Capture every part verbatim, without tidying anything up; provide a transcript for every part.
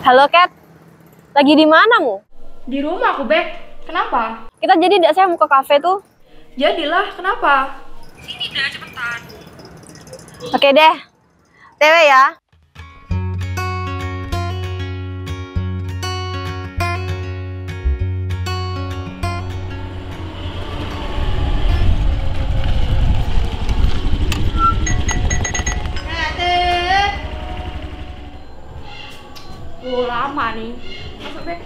Halo Kat, lagi di mana mu? Di rumah aku, Bek. Kenapa? Kita jadi tidak saya mau ke kafe tuh. Jadilah, kenapa? Sini dah, cepetan. Oke deh, T W ya. Oh, lama nih. Masuk, Bek.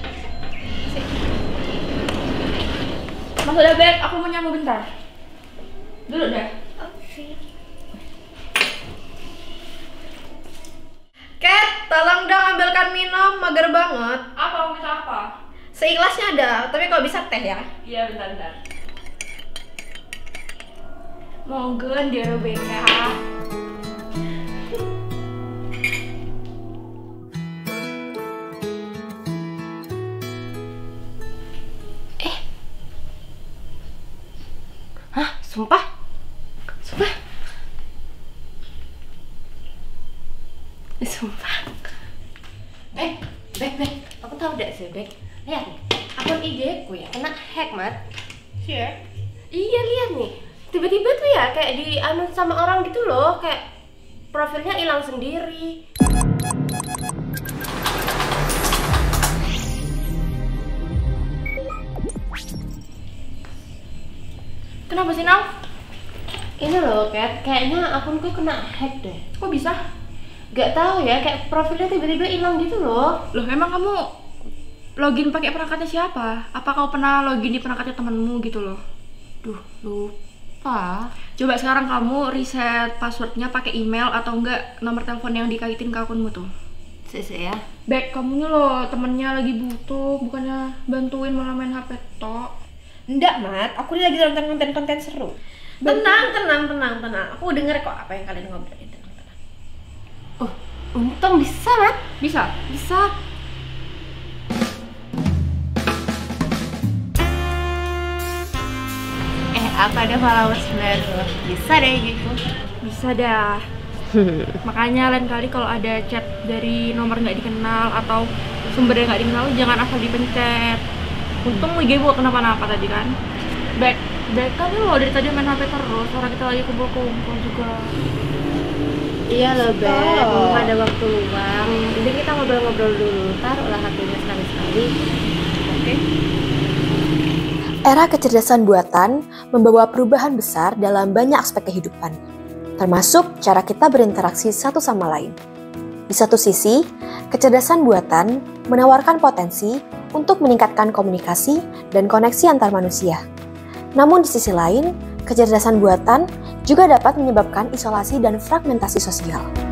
Masuk dah, Bek. Aku mau nyamu bentar. Duduk dah. Oke. Cat, tolong dong ambilkan minum, mager banget. Apa? Mau minta apa? Seikhlasnya ada, tapi kalau bisa teh ya. Iya, bentar-bentar. Monggo dia Rebecca. Sumpah? Sumpah? Sumpah? Bek, Bek, Bek, aku tahu gak sih, Bek? Lihat nih, akun I G ku ya kena hack, Mat. Iya. Iya, lihat nih. Tiba-tiba tuh ya kayak di anu sama orang gitu loh, kayak profilnya hilang sendiri. Kenapa sih, Nau? Ini loh, Kat, kayaknya akunku kena hack deh. Kok bisa? Gak tahu ya, kayak profilnya tiba-tiba hilang gitu loh. Loh, emang kamu login pakai perangkatnya siapa? Apa kau pernah login di perangkatnya temanmu gitu loh? Duh, lupa. Coba sekarang kamu reset passwordnya pakai email atau enggak nomor telepon yang dikaitin ke akunmu tuh. Sese ya. Bek, kamunya loh temennya lagi butuh, bukannya bantuin malah main H P tok. Enggak, Mat. Aku ini lagi nonton konten-konten seru. Tenang, tenang, tenang, tenang. Aku denger kok apa yang kalian ngobrolin. Tenang, tenang. Oh, untung bisa, Mat. Bisa? Bisa. Eh, apa ada followers baru? Bisa deh gitu. Bisa dah. Makanya lain kali kalau ada chat dari nomor nggak dikenal atau sumber yang nggak dikenal, jangan asal dipencet. Untung I G buat kenapa-napa tadi kan. Back, back kan lo dari tadi main H P terus, orang kita lagi kumpul-kumpul juga. Iya loh, Beb, mumpung ada waktu luang. Jadi kita ngobrol-ngobrol dulu, taruhlah H P-nya sekali-sekali. Oke. Era kecerdasan buatan membawa perubahan besar dalam banyak aspek kehidupan, termasuk cara kita berinteraksi satu sama lain. Di satu sisi, kecerdasan buatan menawarkan potensi untuk meningkatkan komunikasi dan koneksi antar manusia. Namun di sisi lain, kecerdasan buatan juga dapat menyebabkan isolasi dan fragmentasi sosial.